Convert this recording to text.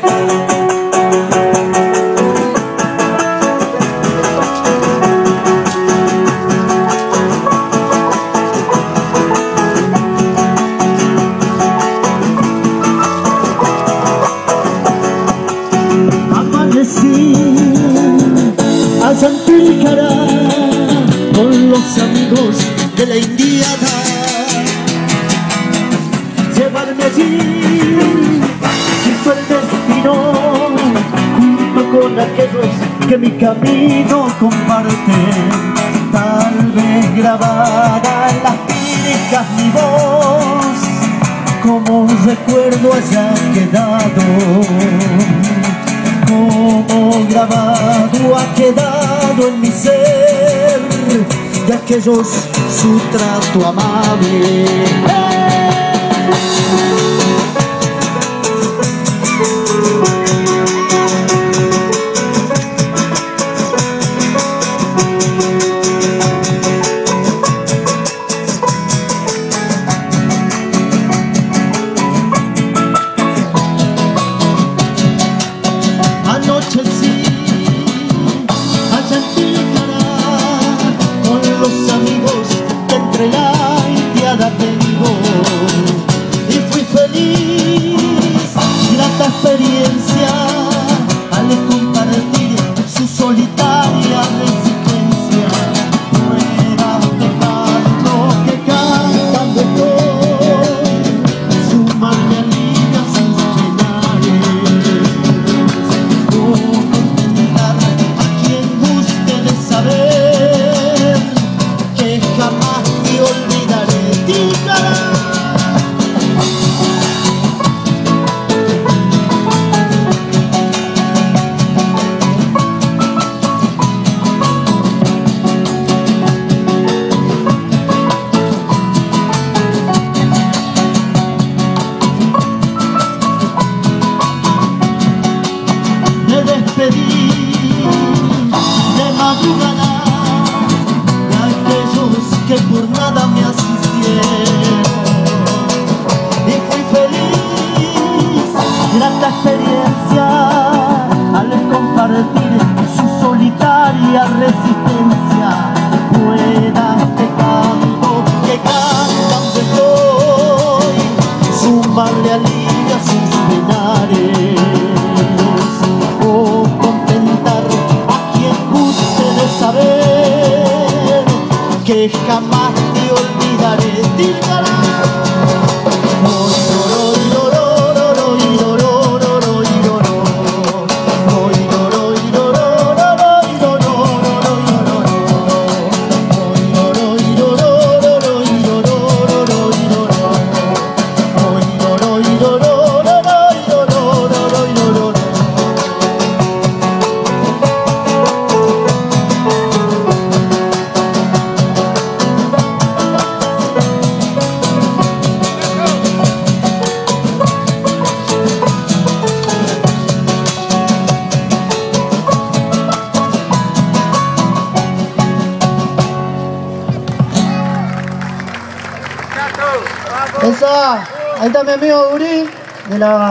A Santícara con los amigos de la indiada, llevarme allí quiso el destino, junto con aquellos que mi camino comparten. Tal vez grabada en las píricas mi voz, como un recuerdo haya quedado, como grabado ha quedado en mi ser de aquellos su trato amable. Anoche sí, a Santícara con los amigos que entre la indiada tengo, y fui feliz, grata experiencia al compartir su solitaria resistencia. Ruedas de canto que cantan de todo, su mar me alivia sus penares. A quien guste de saber que jamás te olvidaré, Tícara. Me despedí de madrugada de aquellos que por nada me asistieron, y fui feliz, grata experiencia al compartir su solitaria resistencia. Ruedas de canto que cantan de hoy, su mar le alivia sus penares. O contentar a quien guste de saber que jamás te olvidaré, Tícara. Esa, ahí está mi amigo Uri de la